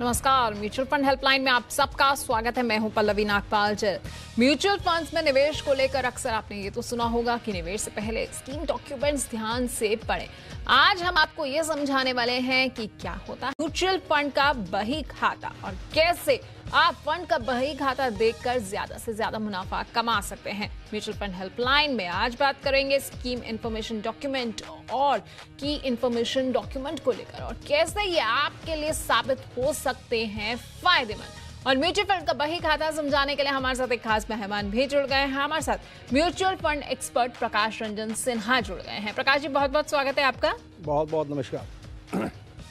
नमस्कार, mutual fund helpline में आप सबका स्वागत है। मैं हूं पल्लवी नागपाल। म्यूचुअल फंड्स में निवेश को लेकर अक्सर आपने ये तो सुना होगा कि निवेश से पहले स्कीम डॉक्यूमेंट्स ध्यान से पढ़ें। आज हम आपको ये समझाने वाले हैं कि क्या होता है म्यूचुअल फंड का बही खाता और कैसे आप फंड का बही खाता देखकर ज्यादा से ज्यादा मुनाफा कमा सकते हैं। म्यूचुअल फंड हेल्पलाइन में आज बात करेंगे स्कीम इंफॉर्मेशन डॉक्यूमेंट और की इंफॉर्मेशन डॉक्यूमेंट को लेकर और कैसे ये आपके लिए साबित हो सकते हैं फायदेमंद। और म्यूचुअल फंड का बही खाता समझाने के लिए हमारे साथ एक खास मेहमान भी जुड़ गए हैं। हमारे साथ mutual fund expert Prakash Ranjan Sinha जुड़ गए हैं। प्रकाश जी, बहुत बहुत स्वागत है आपका। बहुत बहुत नमस्कार।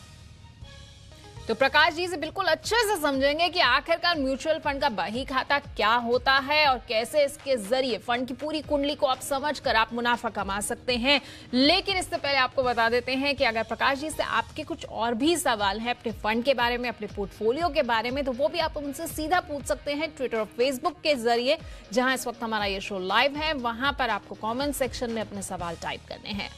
तो प्रकाश जी से बिल्कुल अच्छे से समझेंगे कि आखिरकार म्यूचुअल फंड का बही खाता क्या होता है और कैसे इसके जरिए फंड की पूरी कुंडली को आप समझकर आप मुनाफा कमा सकते हैं। लेकिन इससे पहले आपको बता देते हैं कि अगर प्रकाश जी से आपके कुछ और भी सवाल हैं अपने फंड के बारे में, अपने पोर्टफोलियो के बारे में, तो वो भी आप उनसे सीधा पूछ सकते हैं ट्विटर और फेसबुक के जरिए, जहां इस वक्त हमारा ये शो लाइव है। वहां पर आपको कॉमेंट सेक्शन में अपने सवाल टाइप करने हैं।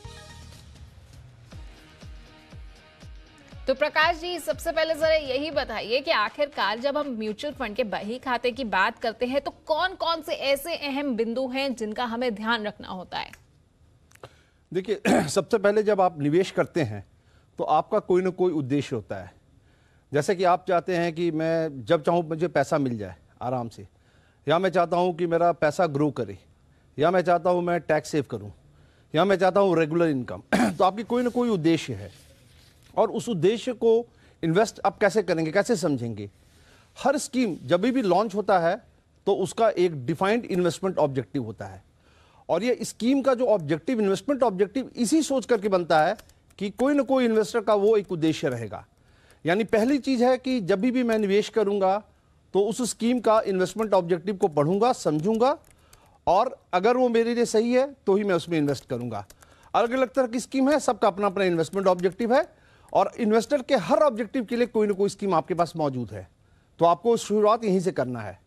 तो प्रकाश जी, सबसे पहले जरा यही बताइए कि आखिरकार जब हम म्यूचुअल फंड के बही खाते की बात करते हैं तो कौन कौन से ऐसे अहम बिंदु हैं जिनका हमें ध्यान रखना होता है? देखिए, सबसे पहले जब आप निवेश करते हैं तो आपका कोई ना कोई उद्देश्य होता है। जैसे कि आप चाहते हैं कि मैं जब चाहूँ मुझे पैसा मिल जाए आराम से, या मैं चाहता हूँ कि मेरा पैसा ग्रो करे, या मैं चाहता हूँ मैं टैक्स सेव करूँ, या मैं चाहता हूँ रेगुलर इनकम। तो आपकी कोई ना कोई उद्देश्य है और उस उद्देश्य को इन्वेस्ट आप कैसे करेंगे, कैसे समझेंगे। हर स्कीम जब भी लॉन्च होता है तो उसका एक डिफाइंड इन्वेस्टमेंट ऑब्जेक्टिव होता है और ये स्कीम का जो ऑब्जेक्टिव, इन्वेस्टमेंट ऑब्जेक्टिव इसी सोच करके बनता है कि कोई ना कोई इन्वेस्टर का वो एक उद्देश्य रहेगा। यानी पहली चीज़ है कि जब भी मैं निवेश करूंगा तो उस स्कीम का इन्वेस्टमेंट ऑब्जेक्टिव को पढ़ूंगा, समझूंगा और अगर वो मेरे लिए सही है तो ही मैं उसमें इन्वेस्ट करूंगा। अलग अलग तरह की स्कीम है, सबका अपना अपना इन्वेस्टमेंट ऑब्जेक्टिव है और इन्वेस्टर के हर ऑब्जेक्टिव के लिए कोई ना कोई स्कीम आपके पास मौजूद है। तो आपको शुरुआत यहीं से करना है।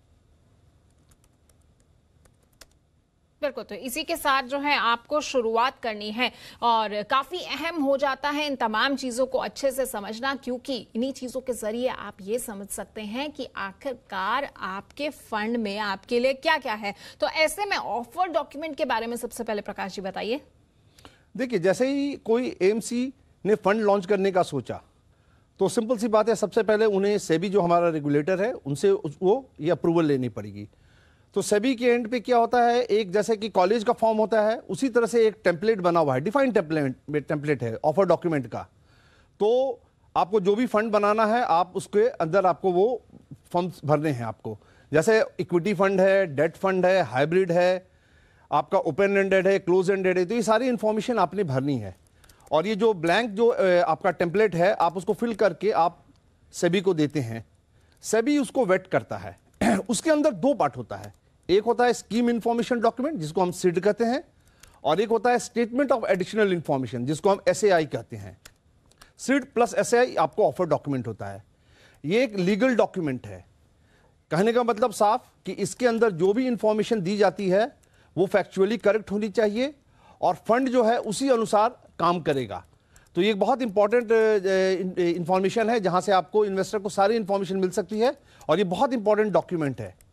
बिल्कुल, तो इसी के साथ जो है आपको शुरुआत करनी है और काफी अहम हो जाता है इन तमाम चीजों को अच्छे से समझना, क्योंकि इन्हीं चीजों के जरिए आप ये समझ सकते हैं कि आखिरकार आपके फंड में आपके लिए क्या क्या है। तो ऐसे में ऑफर डॉक्यूमेंट के बारे में सबसे पहले प्रकाश जी बताइए। देखिए, जैसे ही कोई एएमसी ने फंड लॉन्च करने का सोचा तो सिंपल सी बात है, सबसे पहले उन्हें सेबी जो हमारा रेगुलेटर है उनसे वो ये अप्रूवल लेनी पड़ेगी। तो सेबी के एंड पे क्या होता है, एक जैसे कि कॉलेज का फॉर्म होता है उसी तरह से एक टेम्पलेट बना हुआ है, डिफाइंड टेम्पलेट है ऑफर डॉक्यूमेंट का। तो आपको जो भी फंड बनाना है आप उसके अंदर आपको वो फॉर्म्स भरने हैं आपको। जैसे इक्विटी फंड है, डेट फंड है, हाइब्रिड है, आपका ओपन एंडेड है, क्लोज एंडेड है, तो ये सारी इंफॉर्मेशन आपने भरनी है। और ये जो ब्लैंक जो आपका टेम्पलेट है आप उसको फिल करके आप सेबी को देते हैं। सेबी उसको वेट करता है। उसके अंदर दो पार्ट होता है, एक होता है स्कीम इंफॉर्मेशन डॉक्यूमेंट जिसको हम सिड कहते हैं और एक होता है स्टेटमेंट ऑफ एडिशनल इंफॉर्मेशन जिसको हम एसएआई कहते हैं। सिड प्लस एसएआई आपको ऑफर डॉक्यूमेंट होता है। ये एक लीगल डॉक्यूमेंट है। कहने का मतलब साफ कि इसके अंदर जो भी इंफॉर्मेशन दी जाती है वो फैक्चुअली करेक्ट होनी चाहिए और फंड जो है उसी अनुसार काम करेगा। तो ये एक बहुत इंपॉर्टेंट इंफॉर्मेशन है जहां से आपको इन्वेस्टर को सारी इंफॉर्मेशन मिल सकती है और ये बहुत इंपॉर्टेंट डॉक्यूमेंट है।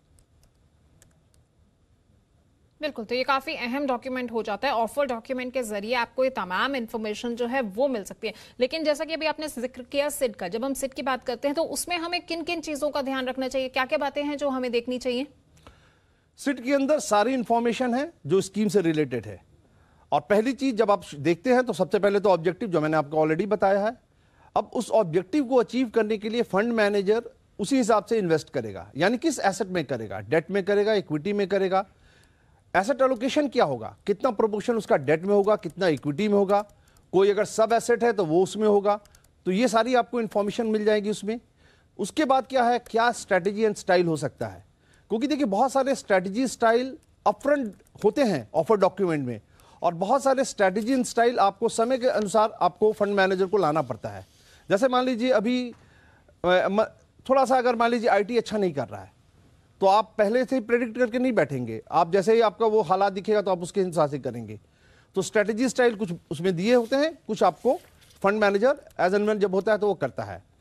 बिल्कुल, तो ये काफी अहम डॉक्यूमेंट हो जाता है। ऑफर डॉक्यूमेंट के जरिए आपको ये तमाम इंफॉर्मेशन जो है वो मिल सकती है। लेकिन जैसा कि अभी आपने जिक्र किया सिड का, जब हम सिड की बात करते हैं तो उसमें हमें किन किन चीजों का ध्यान रखना चाहिए, क्या क्या बातें हैं जो हमें देखनी चाहिए? सिड के अंदर सारी इंफॉर्मेशन है जो स्कीम से रिलेटेड है। और पहली चीज जब आप देखते हैं तो सबसे पहले तो ऑब्जेक्टिव जो मैंने आपको ऑलरेडी बताया है। अब उस ऑब्जेक्टिव को अचीव करने के लिए फंड मैनेजर उसी हिसाब से इन्वेस्ट करेगा, यानी किस एसेट में करेगा, डेट में करेगा, इक्विटी में करेगा। एसेट एलोकेशन क्या होगा, कितना प्रोपोर्शन उसका डेट में होगा, कितना इक्विटी में होगा, कोई अगर सब एसेट है तो वो उसमें होगा। तो ये सारी आपको इंफॉर्मेशन मिल जाएगी उसमें। उसके बाद क्या है, क्या स्ट्रैटेजी एंड स्टाइल हो सकता है, क्योंकि देखिए बहुत सारे स्ट्रैटेजी स्टाइल अपफ्रंट होते हैं ऑफर डॉक्यूमेंट में और बहुत सारे स्ट्रैटेजी एंड स्टाइल आपको समय के अनुसार आपको फंड मैनेजर को लाना पड़ता है। जैसे मान लीजिए अभी थोड़ा सा अगर मान लीजिए आईटी अच्छा नहीं कर रहा है तो आप पहले से ही प्रेडिक्ट करके नहीं बैठेंगे, आप जैसे ही आपका वो हालात दिखेगा तो आप उसके हिसाब से करेंगे। तो स्ट्रैटेजी स्टाइल कुछ उसमें दिए होते हैं, कुछ आपको fund manager as and when जब होता है तो वो करता है।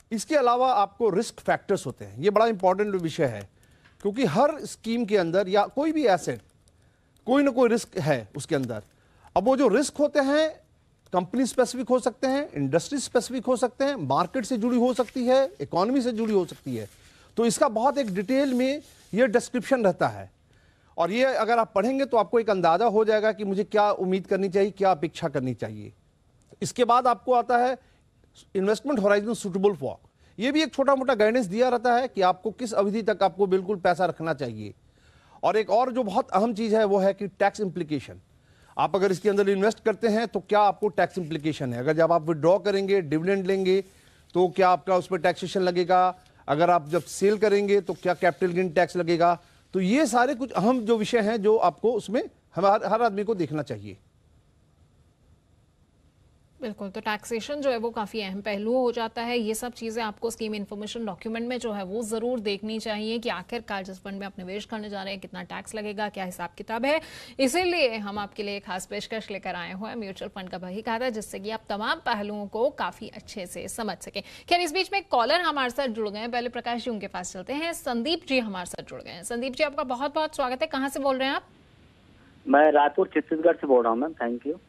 इसके अलावा आपको रिस्क फैक्टर्स होते हैं, ये बड़ा इंपॉर्टेंट विषय है, क्योंकि हर स्कीम के अंदर या कोई भी एसेट कोई ना कोई रिस्क है उसके अंदर। अब वो जो रिस्क होते हैं कंपनी स्पेसिफिक हो सकते हैं, इंडस्ट्री स्पेसिफिक हो सकते हैं, मार्केट से जुड़ी हो सकती है, इकोनॉमी से जुड़ी हो सकती है। तो इसका बहुत एक डिटेल में ये डिस्क्रिप्शन रहता है, और ये अगर आप पढ़ेंगे तो आपको एक अंदाजा हो जाएगा कि मुझे क्या उम्मीद करनी चाहिए, क्या अपेक्षा करनी चाहिए। इसके बाद आपको आता है इन्वेस्टमेंट होराइजन सुटेबल फॉर, ये भी एक छोटा मोटा गाइडेंस दिया रहता है कि आपको किस अवधि तक आपको बिल्कुल पैसा रखना चाहिए। और एक और जो बहुत अहम चीज है वो है कि टैक्स इंप्लीकेशन, आप अगर इसके अंदर इन्वेस्ट करते हैं तो क्या आपको टैक्स इंप्लीकेशन है, अगर जब आप विड्रॉ करेंगे डिविडेंड लेंगे तो क्या आपका उस पर टैक्सेशन लगेगा, अगर आप जब सेल करेंगे तो क्या कैपिटल गेन टैक्स लगेगा। तो ये सारे कुछ अहम जो विषय हैं जो आपको उसमें हर आदमी को देखना चाहिए। बिल्कुल, तो टैक्सेशन जो है वो काफ़ी अहम पहलू हो जाता है। ये सब चीज़ें आपको स्कीम इन्फॉर्मेशन डॉक्यूमेंट में जो है वो ज़रूर देखनी चाहिए कि आखिरकार जिस फंड में आप निवेश करने जा रहे हैं कितना टैक्स लगेगा, क्या हिसाब किताब है। इसीलिए हम आपके लिए खास पेशकश लेकर आए हुए हैं म्यूचुअल फंड का बही खाता, जिससे कि आप तमाम पहलुओं को काफ़ी अच्छे से समझ सकें। खैर, इस बीच में एक कॉलर हमारे साथ जुड़ गए हैं, पहले प्रकाश जी उनके पास चलते हैं। संदीप जी हमारे साथ जुड़ गए हैं। संदीप जी, आपका बहुत बहुत स्वागत है। कहाँ से बोल रहे हैं आप? मैं रायपुर छत्तीसगढ़ से बोल रहा हूँ मैम। थैंक यू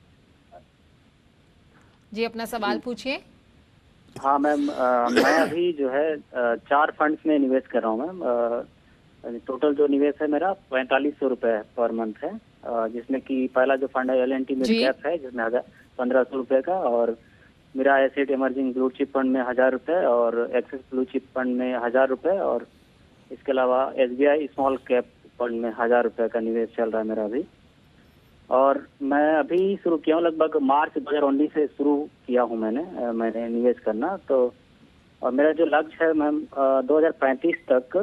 जी, अपना सवाल पूछिए। हाँ मैम, मैं अभी जो है 4 फंड्स में निवेश कर रहा हूँ मैम। टोटल जो निवेश है मेरा 4500 रुपये पर मंथ है, जिसमें कि पहला जो फंड है L&T मिड कैप है जिसमें 1500 रुपये का, और Mirae asset emerging blue chip fund में 1000 रुपये, और एक्सिस ब्लू चिप फंड में 1000 रुपये, और इसके अलावा SBI स्मॉल कैप फंड में 1000 रुपये का निवेश चल रहा है मेरा अभी। और मैं अभी शुरू किया हूँ, लगभग मार्च 2019 से शुरू किया हूँ मैंने निवेश करना। तो और मेरा जो लक्ष्य है मैम 2035 तक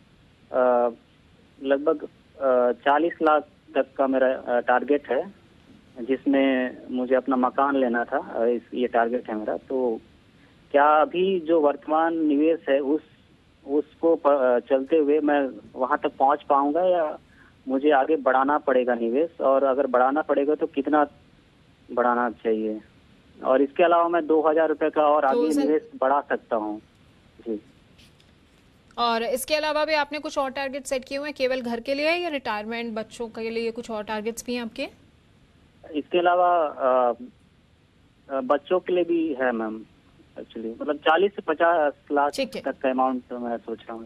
लगभग 40 लाख तक का मेरा टारगेट है, जिसमें मुझे अपना मकान लेना था। ये टारगेट है मेरा। तो क्या अभी जो वर्तमान निवेश है उसको चलते हुए मैं वहाँ तक पहुँच पाऊँगा, या मुझे आगे बढ़ाना पड़ेगा निवेश, और अगर बढ़ाना पड़ेगा तो कितना बढ़ाना चाहिए? और इसके अलावा मैं 2000 रुपये का और आगे निवेश बढ़ा सकता हूँ जी। और इसके अलावा भी आपने कुछ और टारगेट सेट किए हुए हैं, केवल घर के लिए या रिटायरमेंट, बच्चों के लिए कुछ और टारगेट्स भी हैं आपके? इसके अलावा बच्चों के लिए भी है मैम, एक्चुअली मतलब 40 से 50 लाख तक का अमाउंट मैं सोच रहा हूँ।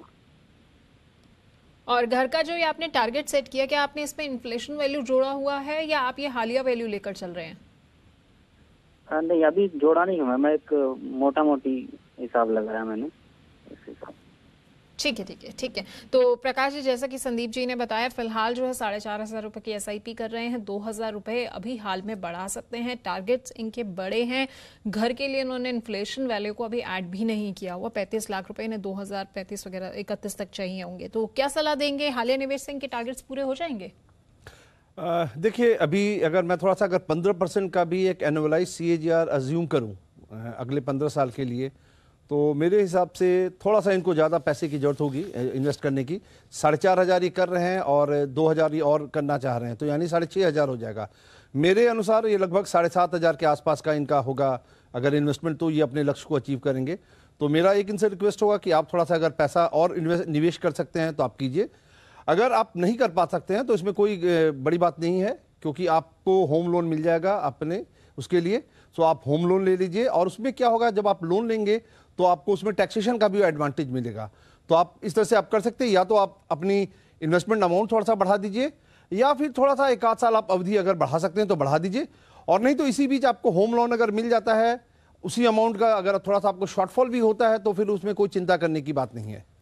और घर का जो ये आपने टारगेट सेट किया, क्या आपने इसमें इन्फ्लेशन वैल्यू जोड़ा हुआ है या आप ये हालिया वैल्यू लेकर चल रहे हैं? नहीं, अभी जोड़ा नहीं हुआ, मैं एक मोटा मोटी हिसाब लगाया मैंने इस हिसाब। ठीक है। तो प्रकाश जी, जैसा कि संदीप जी ने बताया, फिलहाल जो है 4500 रुपए की SIP कर रहे हैं, 2000 रुपए अभी हाल में बढ़ा सकते हैं। टारगेट्स इनके बड़े हैं। घर के लिए इन्होंने इन्फ्लेशन वैल्यू को अभी ऐड भी नहीं किया हुआ। 35 लाख रुपए इन्हें 2035 वगैरह 31 तक चाहिए होंगे। तो क्या सलाह देंगे? हालिया निवेश से इनके टारगेट्स पूरे हो जाएंगे? देखिए, अभी अगर मैं थोड़ा सा 15% का भी एक एनुअलाइज CAGR अज्यूम करूं अगले 15 साल के लिए, तो मेरे हिसाब से थोड़ा सा इनको ज़्यादा पैसे की जरूरत होगी इन्वेस्ट करने की। 4500 ये कर रहे हैं और 2000 ये और करना चाह रहे हैं, तो यानी 6500 हो जाएगा। मेरे अनुसार ये लगभग 7500 के आसपास का इनका होगा अगर इन्वेस्टमेंट, तो ये अपने लक्ष्य को अचीव करेंगे। तो मेरा एक इनसे रिक्वेस्ट होगा कि आप थोड़ा सा अगर पैसा और निवेश कर सकते हैं तो आप कीजिए। अगर आप नहीं कर पा सकते हैं तो इसमें कोई बड़ी बात नहीं है, क्योंकि आपको होम लोन मिल जाएगा अपने उसके लिए। तो आप होम लोन ले लीजिए, और उसमें क्या होगा, जब आप लोन लेंगे तो आपको उसमें टैक्सेशन का भी एडवांटेज मिलेगा। तो आप इस तरह से आप कर सकते हैं, या तो आप अपनी इन्वेस्टमेंट अमाउंट थोड़ा सा बढ़ा दीजिए, या फिर थोड़ा सा 1 आध साल आप अवधि अगर बढ़ा सकते हैं तो बढ़ा दीजिए। और नहीं तो इसी बीच आपको होम लोन अगर मिल जाता है उसी अमाउंट का, अगर थोड़ा सा आपको शॉर्टफॉल भी होता है तो फिर उसमें कोई चिंता करने की बात नहीं है।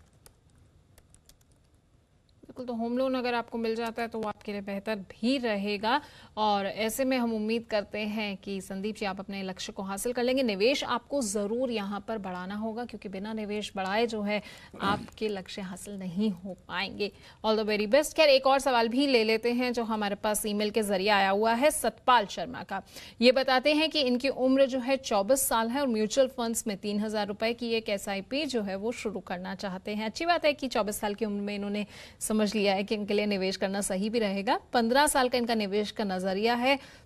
बिल्कुल, तो होम लोन अगर आपको मिल जाता है तो वो आपके लिए बेहतर भी रहेगा। और ऐसे में हम उम्मीद करते हैं कि संदीप जी आप अपने लक्ष्य को हासिल कर लेंगे। निवेश आपको ज़रूर यहाँ पर बढ़ाना होगा, क्योंकि बिना निवेश बढ़ाए जो है आपके लक्ष्य हासिल नहीं हो पाएंगे। All the very best. खैर, एक और सवाल भी ले लेते हैं जो हमारे पास ईमेल के जरिए आया हुआ है सतपाल शर्मा का। ये बताते हैं कि इनकी उम्र जो है 24 साल है और म्यूचुअल फंड्स में 3000 रुपए की एक SIP जो है वो शुरू करना चाहते हैं। अच्छी बात है कि 24 साल की उम्र में इन्होंने समझ लिया है कि इनके लिए निवेश करना सही भी रहेगा। 15 साल का इनका निवेश का नजरिया है,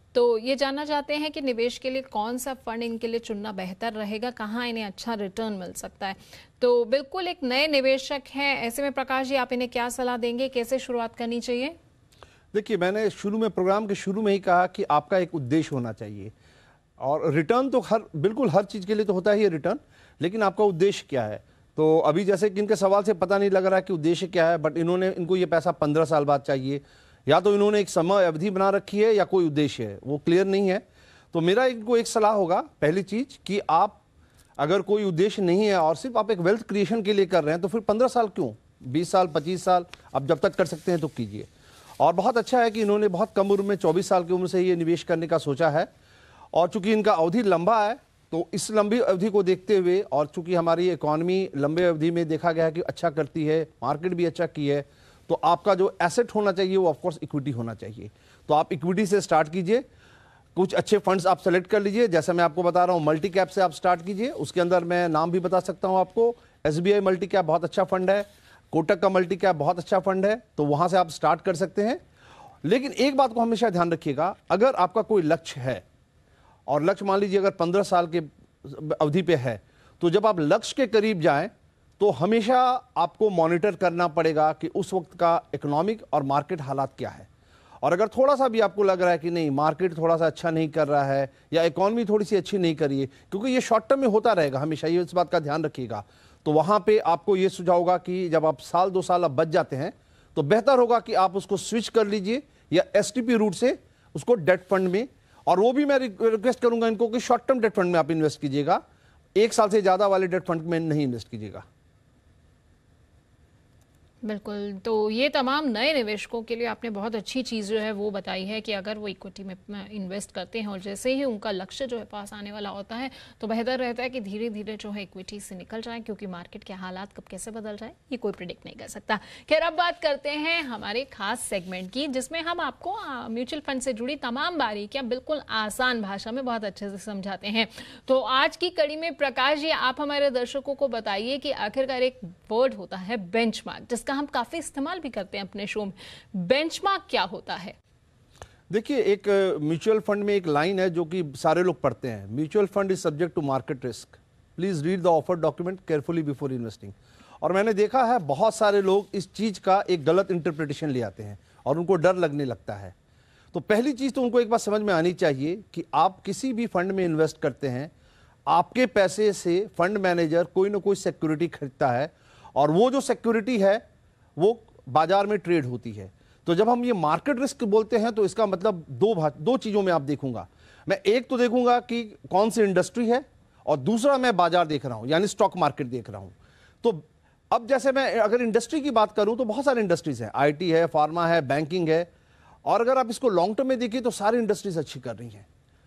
तो ये जानना चाहते हैं कि निवेश के लिए कौन सा फंड इनके लिए चुनना बेहतर रहेगा, कहाँ इन्हें अच्छा रिटर्न मिल सकता है। तो बिल्कुल एक नए निवेशक हैं, ऐसे में प्रकाश जी आप इन्हें क्या सलाह देंगे, कैसे शुरुआत करनी चाहिए? देखिए, मैंने शुरू में प्रोग्राम के शुरू में ही कहा कि आपका एक उद्देश्य होना चाहिए, और रिटर्न तो बिल्कुल हर चीज़ के लिए तो होता ही है रिटर्न, लेकिन आपका उद्देश्य क्या है। तो अभी जैसे कि इनके सवाल से पता नहीं लग रहा कि उद्देश्य क्या है, बट इनको ये पैसा 15 साल बाद चाहिए, या तो इन्होंने एक समय अवधि बना रखी है या कोई उद्देश्य है, वो क्लियर नहीं है। तो मेरा इनको एक सलाह होगा, पहली चीज़ कि आप अगर कोई उद्देश्य नहीं है और सिर्फ आप एक वेल्थ क्रिएशन के लिए कर रहे हैं, तो फिर 15 साल क्यों, 20 साल 25 साल आप जब तक कर सकते हैं तो कीजिए। और बहुत अच्छा है कि इन्होंने बहुत कम उम्र में 24 साल की उम्र से ये निवेश करने का सोचा है, और चूंकि इनका अवधि लंबा है तो इस लंबी अवधि को देखते हुए, और चूंकि हमारी इकॉनमी लंबे अवधि में देखा गया है कि अच्छा करती है, मार्केट भी अच्छा की है, तो आपका जो एसेट होना चाहिए वो ऑफकोर्स इक्विटी होना चाहिए। तो आप इक्विटी से स्टार्ट कीजिए, कुछ अच्छे फंड्स आप सेलेक्ट कर लीजिए, जैसे मैं आपको बता रहा हूँ मल्टी कैप से आप स्टार्ट कीजिए। उसके अंदर मैं नाम भी बता सकता हूँ आपको, SBI मल्टी कैप बहुत अच्छा फंड है, कोटक का मल्टी कैप बहुत अच्छा फंड है, तो वहाँ से आप स्टार्ट कर सकते हैं। लेकिन एक बात को हमेशा ध्यान रखिएगा, अगर आपका कोई लक्ष्य है, और लक्ष्य मान लीजिए अगर 15 साल के अवधि पे है, तो जब आप लक्ष्य के करीब जाएं तो हमेशा आपको मॉनिटर करना पड़ेगा कि उस वक्त का इकोनॉमिक और मार्केट हालात क्या है। और अगर थोड़ा सा भी आपको लग रहा है कि नहीं मार्केट थोड़ा सा अच्छा नहीं कर रहा है, या इकोनॉमी थोड़ी सी अच्छी नहीं करी है, क्योंकि ये शॉर्ट टर्म में होता रहेगा हमेशा, ये इस बात का ध्यान रखिएगा, तो वहाँ पे आपको ये सुझाव होगा कि जब आप साल 2 साल अब बच जाते हैं तो बेहतर होगा कि आप उसको स्विच कर लीजिए, या STP रूट से उसको डेट फंड में, और वो भी मैं रिक्वेस्ट करूंगा इनको कि शॉर्ट टर्म डेट फंड में आप इन्वेस्ट कीजिएगा, 1 साल से ज़्यादा वाले डेट फंड में नहीं इन्वेस्ट कीजिएगा। बिल्कुल, तो ये तमाम नए निवेशकों के लिए आपने बहुत अच्छी चीज़ जो है वो बताई है कि अगर वो इक्विटी में इन्वेस्ट करते हैं और जैसे ही उनका लक्ष्य जो है पास आने वाला होता है, तो बेहतर रहता है कि धीरे धीरे जो है इक्विटी से निकल जाए, क्योंकि मार्केट के हालात कब कैसे बदल जाए ये कोई प्रिडिक्ट नहीं कर सकता। खैर, अब बात करते हैं हमारे खास सेगमेंट की, जिसमें हम आपको म्यूचुअल फंड से जुड़ी तमाम बारीकियाँ बिल्कुल आसान भाषा में बहुत अच्छे से समझाते हैं। तो आज की कड़ी में प्रकाश जी, आप हमारे दर्शकों को बताइए कि आखिरकार एक वर्ड होता है बेंचमार्क, हम काफी इस्तेमाल भी करते हैं अपने शो में। बेंचमार्क क्या होता है? देखिए, एक म्यूचुअल फंड में एक लाइन है जो कि सारे लोग पढ़ते हैं, mutual fund is subject to market risk, please read the offer document carefully before investing. और मैंने देखा है बहुत सारे लोग इस चीज का एक गलत इंटरप्रिटेशन ले आते हैं और उनको डर लगने लगता है। तो पहली चीज तो उनको एक बात समझ में आनी चाहिए कि आप किसी भी फंड में इन्वेस्ट करते हैं, आपके पैसे से फंड मैनेजर कोई ना कोई सिक्योरिटी खरीदता है, और वो जो सिक्योरिटी है वो बाजार में ट्रेड होती है। तो जब हम ये मार्केट रिस्क बोलते हैं तो इसका मतलब दो चीजों में आप देखूंगा, मैं एक तो देखूंगा कि कौन सी इंडस्ट्री है, और दूसरा मैं बाजार देख रहा हूं, यानी स्टॉक मार्केट देख रहा हूं। तो अब जैसे मैं अगर इंडस्ट्री की बात करूं तो बहुत सारी इंडस्ट्रीज है, IT है, फार्मा है, बैंकिंग है, और अगर आप इसको लॉन्ग टर्म में देखिए तो सारी इंडस्ट्रीज अच्छी कर रही हैं।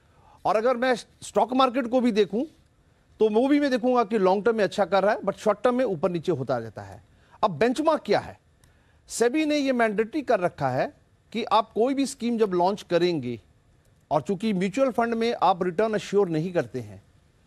और अगर मैं स्टॉक मार्केट को भी देखूं तो वो भी मैं देखूंगा कि लॉन्ग टर्म में अच्छा कर रहा है, बट शॉर्ट टर्म में ऊपर नीचे होता रहता है। अब बेंचमार्क क्या है? सेबी ने ये मैंडेटरी कर रखा है कि आप कोई भी स्कीम जब लॉन्च करेंगे, और चूंकि म्यूचुअल फंड में आप रिटर्न अश्योर नहीं करते हैं,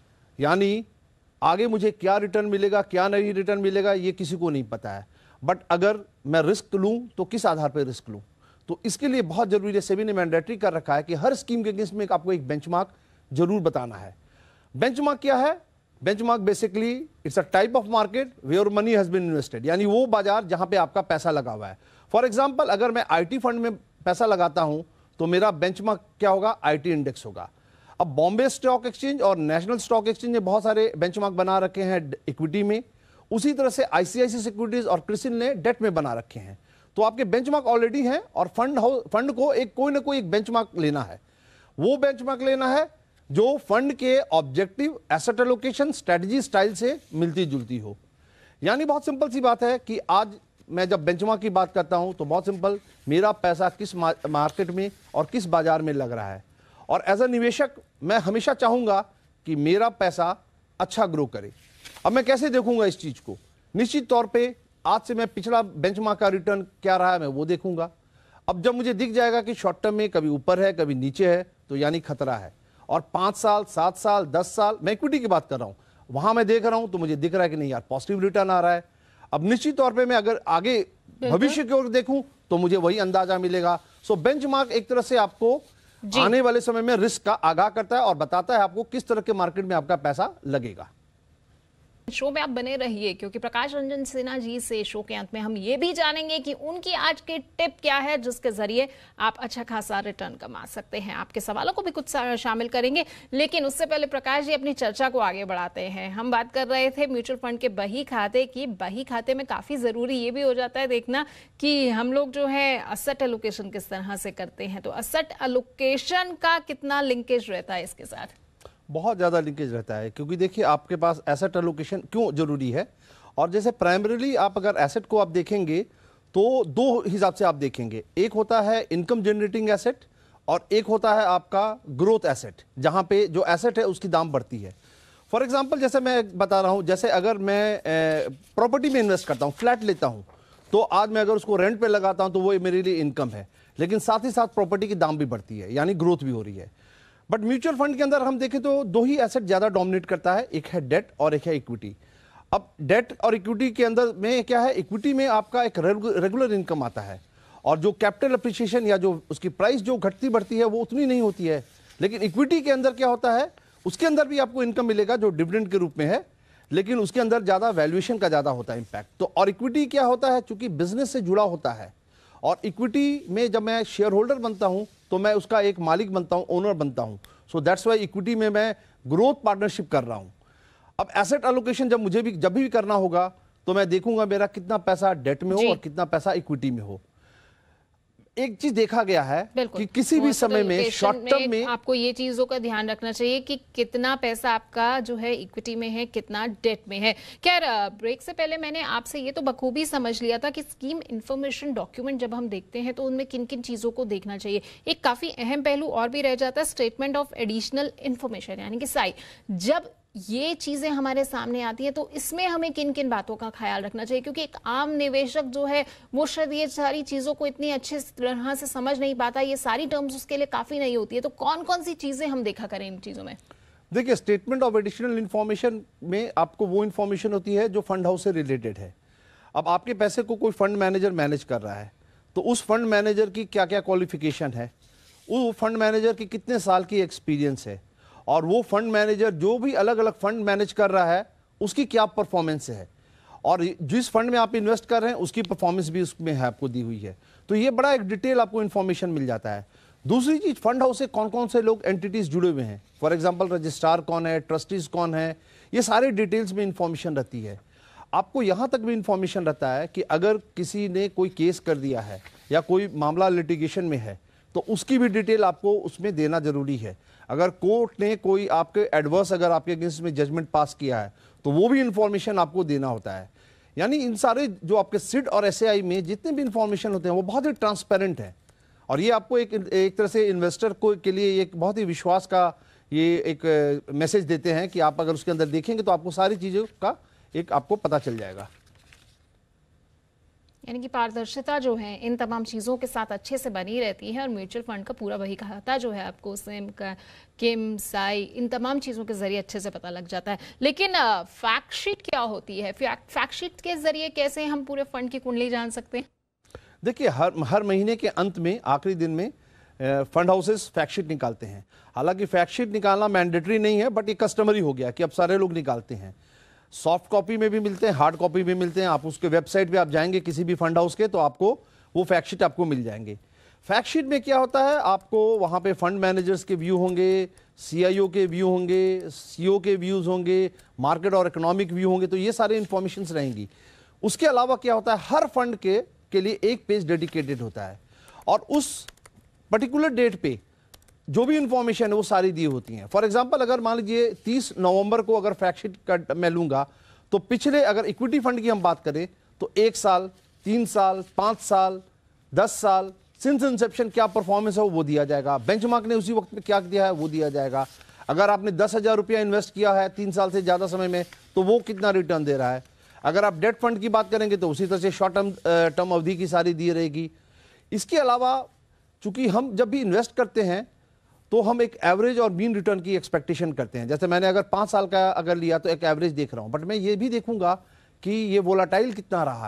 यानी आगे मुझे क्या रिटर्न मिलेगा क्या नहीं रिटर्न मिलेगा ये किसी को नहीं पता है, बट अगर मैं रिस्क लूं तो किस आधार पर रिस्क लूं, तो इसके लिए बहुत जरूरी है, सेबी ने मैंडेटरी कर रखा है कि हर स्कीम के अगेंस्ट में आपको एक बेंचमार्क जरूर बताना है। बेंचमार्क क्या है? Benchmark basically it's a type of market where money has been invested, यानी वो बाजार जहां पे आपका पैसा लगा हुआ है। फॉर एग्जांपल, अगर मैं IT फंड में पैसा लगाता हूं तो मेरा बेंचमार्क क्या होगा? IT इंडेक्स होगा। अब बॉम्बे स्टॉक एक्सचेंज और नेशनल स्टॉक एक्सचेंज ने बहुत सारे बेंचमार्क बना रखे हैं इक्विटी में, उसी तरह से ICICI सिक्योरिटीज और क्रिसिल ने डेट में बना रखे हैं। तो आपके बेंचमार्क ऑलरेडी हैं, और फंड को कोई ना कोई एक बेंचमार्क लेना है। वो बेंचमार्क लेना है जो फंड के objective, asset allocation, strategy, style से मिलती जुलती हो। यानी बहुत सिंपल सी बात है कि आज मैं जब बेंचमार्क की बात करता हूं तो बहुत सिंपल, मेरा पैसा किस मार्केट में और किस बाजार में लग रहा है, और एज अ निवेशक मैं हमेशा चाहूंगा कि मेरा पैसा अच्छा ग्रो करे। अब मैं कैसे देखूंगा इस चीज को? निश्चित तौर पे आज से मैं पिछला बेंचमार्क का रिटर्न क्या रहा है मैं वो देखूंगा। अब जब मुझे दिख जाएगा कि शॉर्ट टर्म में कभी ऊपर है कभी नीचे है, तो यानी खतरा है। और 5 साल 7 साल 10 साल, मैं इक्विटी की बात कर रहा हूं, वहां मैं देख रहा हूं तो मुझे दिख रहा है कि नहीं यार पॉजिटिव रिटर्न आ रहा है। अब निश्चित तौर पे मैं अगर आगे भविष्य की ओर देखूं तो मुझे वही अंदाजा मिलेगा। सो बेंचमार्क एक तरह से आपको आने वाले समय में रिस्क का आगाह करता है और बताता है आपको किस तरह के मार्केट में आपका पैसा लगेगा। शो में आप बने रहिए, क्योंकि प्रकाश रंजन सिन्हा जी से शो के अंत में हम ये भी जानेंगे कि उनकी आज की टिप क्या है जिसके जरिए आप अच्छा खासा रिटर्न कमा सकते हैं। आपके सवालों को भी कुछ शामिल करेंगे, लेकिन उससे पहले प्रकाश जी अपनी चर्चा को आगे बढ़ाते हैं। हम बात कर रहे थे म्यूचुअल फंड के बही खाते की। बही खाते में काफी जरूरी ये भी हो जाता है देखना कि हम लोग जो है असेट एलोकेशन किस तरह से करते हैं। तो असेट एलोकेशन का कितना लिंकेज रहता है इसके साथ? बहुत ज़्यादा लिंकेज रहता है, क्योंकि देखिए आपके पास एसेट एलोकेशन क्यों जरूरी है। और जैसे प्राइमरीली आप अगर एसेट को आप देखेंगे तो दो हिसाब से आप देखेंगे, एक होता है इनकम जनरेटिंग एसेट और एक होता है आपका ग्रोथ एसेट, जहां पे जो एसेट है उसकी दाम बढ़ती है। फॉर एग्जांपल जैसे मैं बता रहा हूं, जैसे अगर मैं प्रॉपर्टी में इन्वेस्ट करता हूं, फ्लैट लेता हूं, तो आज मैं अगर उसको रेंट पे लगाता हूं तो वो मेरे लिए इनकम है, लेकिन साथ ही साथ प्रॉपर्टी की दाम भी बढ़ती है, यानी ग्रोथ भी हो रही है। बट म्यूचुअल फंड के अंदर हम देखें तो दो ही एसेट ज्यादा डोमिनेट करता है, एक है डेट और एक है इक्विटी। अब डेट और इक्विटी के अंदर में क्या है, इक्विटी में आपका एक रेगुलर इनकम आता है और जो कैपिटल अप्रिसिएशन या जो उसकी प्राइस जो घटती बढ़ती है वो उतनी नहीं होती है। लेकिन इक्विटी के अंदर क्या होता है, उसके अंदर भी आपको इनकम मिलेगा जो डिविडेंड के रूप में है, लेकिन उसके अंदर ज्यादा वैल्यूएशन का ज्यादा होता है इम्पैक्ट। तो और इक्विटी क्या होता है, चूंकि बिजनेस से जुड़ा होता है और इक्विटी में जब मैं शेयर होल्डर बनता हूं तो मैं उसका एक मालिक बनता हूं, ओनर बनता हूं। सो दैट्स वाई इक्विटी में मैं ग्रोथ पार्टनरशिप कर रहा हूं। अब एसेट एलोकेशन जब भी करना होगा तो मैं देखूंगा मेरा कितना पैसा डेट में हो और कितना पैसा इक्विटी में हो। एक चीज देखा गया है कि किसी भी समय में शॉर्ट टर्म में आपको ये चीजों का ध्यान रखना चाहिए कि कितना पैसा आपका जो है इक्विटी में है, कितना डेट में है। खैर ब्रेक से पहले मैंने आपसे ये तो बखूबी समझ लिया था कि स्कीम इंफॉर्मेशन डॉक्यूमेंट जब हम देखते हैं तो उनमें किन किन चीजों को देखना चाहिए। एक काफी अहम पहलू और भी रह जाता है, स्टेटमेंट ऑफ एडिशनल इंफॉर्मेशन यानी कि साई। जब ये चीजें हमारे सामने आती है तो इसमें हमें किन किन बातों का ख्याल रखना चाहिए, क्योंकि एक आम निवेशक जो है वो शायद ये सारी चीजों को इतनी अच्छी तरह से समझ नहीं पाता, ये सारी टर्म्स उसके लिए काफी नहीं होती है। तो कौन कौन सी चीजें हम देखा करें इन चीजों में? देखिए, स्टेटमेंट ऑफ एडिशनल इंफॉर्मेशन में आपको वो इंफॉर्मेशन होती है जो फंड हाउस से रिलेटेड है। अब आपके पैसे को कोई फंड मैनेजर मैनेज कर रहा है तो उस फंड मैनेजर की क्या क्या क्वालिफिकेशन है, वो फंड मैनेजर की कितने साल की एक्सपीरियंस है, और वो फंड मैनेजर जो भी अलग अलग फंड मैनेज कर रहा है उसकी क्या परफॉर्मेंस है, और जिस फंड में आप इन्वेस्ट कर रहे हैं उसकी परफॉर्मेंस भी उसमें है आपको दी हुई है। तो ये बड़ा एक डिटेल आपको इन्फॉर्मेशन मिल जाता है। दूसरी चीज, फंड हाउस से कौन कौन से लोग एंटिटीज जुड़े हुए हैं, फॉर एग्जांपल रजिस्ट्रार कौन है, ट्रस्टीज कौन है, ये सारे डिटेल्स में इंफॉर्मेशन रहती है। आपको यहां तक भी इंफॉर्मेशन रहता है कि अगर किसी ने कोई केस कर दिया है या कोई मामला लिटिगेशन में है तो उसकी भी डिटेल आपको उसमें देना जरूरी है। अगर कोर्ट ने कोई आपके एडवर्स अगर आपके अगेंस्ट में जजमेंट पास किया है तो वो भी इंफॉर्मेशन आपको देना होता है। यानी इन सारे जो आपके सिड और एसआई में जितने भी इंफॉर्मेशन होते हैं वो बहुत ही ट्रांसपेरेंट है, और ये आपको एक तरह से इन्वेस्टर को के लिए एक बहुत ही विश्वास का ये एक मैसेज देते हैं कि आप अगर उसके अंदर देखेंगे तो आपको सारी चीज़ों का एक आपको पता चल जाएगा। यानी कि पारदर्शिता जो है इन तमाम चीज़ों के साथ अच्छे से बनी रहती है, और म्यूचुअल फंड का पूरा वही खाता जो है आपको सेम का किम साई इन तमाम चीज़ों के जरिए अच्छे से पता लग जाता है। लेकिन फैक्ट शीट क्या होती है, फैक्ट शीट के जरिए कैसे हम पूरे फंड की कुंडली जान सकते हैं? देखिए, हर महीने के अंत में आखिरी दिन में फंड हाउसेस फैक्ट शीट निकालते हैं। हालांकि फैक्ट शीट निकालना मैंडेटरी नहीं है, बट ये कस्टमरी हो गया कि अब सारे लोग निकालते हैं। सॉफ्ट कॉपी में भी मिलते हैं, हार्ड कॉपी में मिलते हैं। आप उसके वेबसाइट पे आप जाएंगे किसी भी फंड हाउस के तो आपको वो फैक्ट शीट आपको मिल जाएंगे। फैक्ट शीट में क्या होता है, आपको वहाँ पे फंड मैनेजर्स के व्यू होंगे, सीआईओ के व्यू होंगे, सीईओ के व्यूज़ होंगे, मार्केट और इकोनॉमिक व्यू होंगे, तो ये सारे इंफॉर्मेशन रहेंगी। उसके अलावा क्या होता है, हर फंड के लिए एक पेज डेडिकेटेड होता है, और उस पर्टिकुलर डेट पे जो भी इंफॉर्मेशन है वो सारी दी होती हैं। फॉर एग्जांपल अगर मान लीजिए 30 नवंबर को अगर फैक्ट शीट का मैं लूंगा तो पिछले अगर इक्विटी फंड की हम बात करें तो 1 साल, 3 साल, 5 साल, 10 साल सिंस इंसेप्शन क्या परफॉर्मेंस है वो दिया जाएगा। बेंचमार्क ने उसी वक्त में क्या दिया है वो दिया जाएगा। अगर आपने 10,000 रुपया इन्वेस्ट किया है 3 साल से ज़्यादा समय में तो वो कितना रिटर्न दे रहा है। अगर आप डेट फंड की बात करेंगे तो उसी तरह से शॉर्ट टर्म अवधि की सारी दी रहेगी। इसके अलावा चूंकि हम जब भी इन्वेस्ट करते हैं तो हम एक एवरेज और मीन रिटर्न की एक्सपेक्टेशन करते हैं। जैसे मैंने अगर 5 साल का अगर लिया तो एक एवरेज देख रहा हूं, बट मैं ये भी देखूंगा कि ये वोलाटाइल कितना रहा है।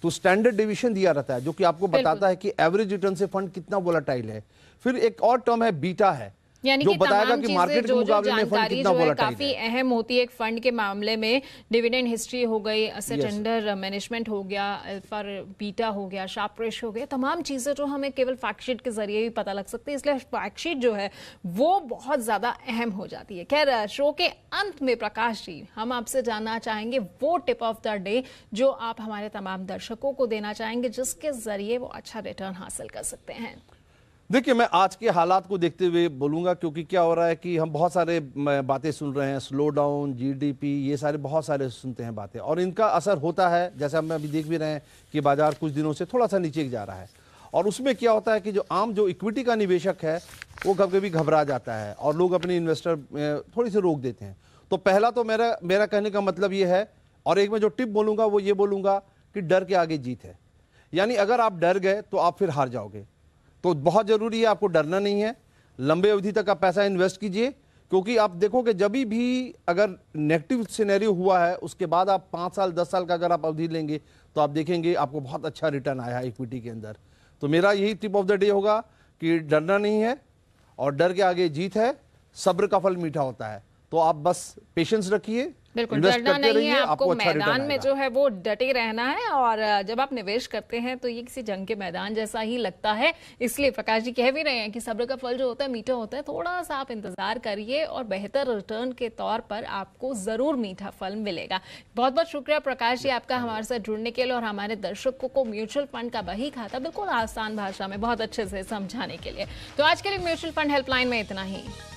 तो स्टैंडर्ड डेविएशन दिया रहता है जो कि आपको बताता है कि एवरेज रिटर्न से फंड कितना वोलेटाइल है। फिर एक और टर्म है बीटा है, यानी जो कि बताएगा कि मार्केट के मुकाबले में फंड कितना वोलेटाइल काफी अहम होती है एक फंड के मामले में। डिविडेंड हिस्ट्री हो गई, एसेट अंडर मैनेजमेंट हो गया, अल्फा बीटा हो गया, शार्प रेशियो हो गया, तमाम चीजें जो हमें केवल फैक्टशीट के जरिए भी पता लग सकती है, इसलिए फैक्टशीट जो है वो बहुत ज्यादा अहम हो जाती है। खैर, शो के अंत में प्रकाश जी, हम आपसे जानना चाहेंगे वो टिप ऑफ द डे जो आप हमारे तमाम दर्शकों को देना चाहेंगे जिसके जरिए वो अच्छा रिटर्न हासिल कर सकते हैं। देखिए, मैं आज के हालात को देखते हुए बोलूंगा, क्योंकि क्या हो रहा है कि हम बहुत सारे बातें सुन रहे हैं, स्लो डाउन, जीडीपी, ये सारे बहुत सारे सुनते हैं बातें, और इनका असर होता है। जैसे हम अभी देख भी रहे हैं कि बाजार कुछ दिनों से थोड़ा सा नीचे जा रहा है, और उसमें क्या होता है कि जो इक्विटी का निवेशक है वो कभी कभी घबरा जाता है और लोग अपने इन्वेस्टर थोड़ी सी रोक देते हैं। तो पहला तो मेरा कहने का मतलब ये है, और एक मैं जो टिप बोलूँगा वो ये बोलूँगा कि डर के आगे जीत है। यानी अगर आप डर गए तो आप फिर हार जाओगे। तो बहुत जरूरी है, आपको डरना नहीं है, लंबे अवधि तक आप पैसा इन्वेस्ट कीजिए, क्योंकि आप देखोगे जब भी अगर नेगेटिव सिनेरियो हुआ है उसके बाद आप 5 साल 10 साल का अगर आप अवधि लेंगे तो आप देखेंगे आपको बहुत अच्छा रिटर्न आया है इक्विटी के अंदर। तो मेरा यही टिप ऑफ द डे होगा कि डरना नहीं है, और डर के आगे जीत है, सब्र का फल मीठा होता है। तो आप बस पेशेंस रखिए, बिल्कुल डरना नहीं है, आपको अच्छा मैदान में जो है वो डटे रहना है। और जब आप निवेश करते हैं तो ये किसी जंग के मैदान जैसा ही लगता है, इसलिए प्रकाश जी कह भी रहे हैं कि सब्र का फल जो होता है मीठा होता है। थोड़ा सा आप इंतजार करिए और बेहतर रिटर्न के तौर पर आपको जरूर मीठा फल मिलेगा। बहुत बहुत शुक्रिया प्रकाश जी आपका हमारे साथ जुड़ने के लिए और हमारे दर्शकों को म्यूचुअल फंड का बही खाता बिल्कुल आसान भाषा में बहुत अच्छे से समझाने के लिए। तो आज के लिए म्यूचुअल फंड हेल्पलाइन में इतना ही।